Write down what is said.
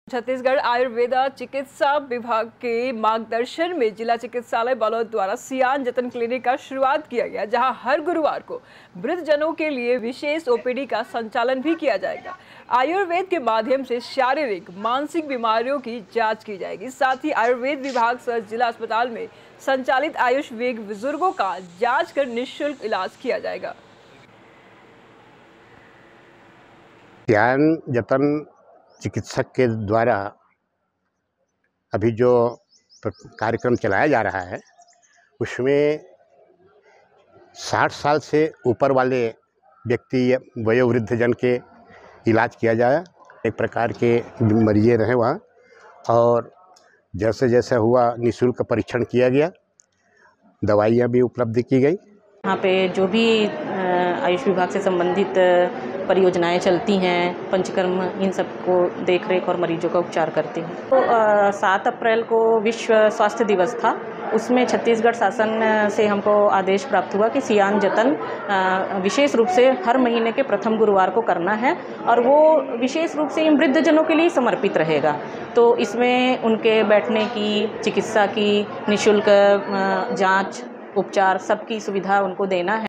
छत्तीसगढ़ आयुर्वेदा चिकित्सा विभाग के मार्गदर्शन में जिला चिकित्सालय बलौद द्वारा सियान जतन क्लिनिक का शुरुआत किया गया, जहां हर गुरुवार को वृद्धजनों के लिए विशेष ओपीडी का संचालन भी किया जाएगा। आयुर्वेद के माध्यम से शारीरिक मानसिक बीमारियों की जांच की जाएगी। साथ ही आयुर्वेद विभाग सह जिला अस्पताल में संचालित आयुष वेग बुजुर्गों का जाँच कर निःशुल्क इलाज किया जाएगा। सियान जतन चिकित्सक के द्वारा अभी जो कार्यक्रम चलाया जा रहा है उसमें 60 साल से ऊपर वाले व्यक्ति वयोवृद्धजन के इलाज किया जाए। एक प्रकार के मरीज रहे वहाँ और जैसे जैसे हुआ निःशुल्क परीक्षण किया गया, दवाइयाँ भी उपलब्ध की गई। यहाँ पे जो भी आयुष विभाग से संबंधित परियोजनाएं चलती हैं, पंचकर्म, इन सब को देखरेख और मरीजों का उपचार करते हैं। तो 7 अप्रैल को विश्व स्वास्थ्य दिवस था, उसमें छत्तीसगढ़ शासन से हमको आदेश प्राप्त हुआ कि सियान जतन विशेष रूप से हर महीने के प्रथम गुरुवार को करना है और वो विशेष रूप से इन वृद्धजनों के लिए समर्पित रहेगा। तो इसमें उनके बैठने की, चिकित्सा की, निःशुल्क जाँच, उपचार सबकी सुविधा उनको देना है।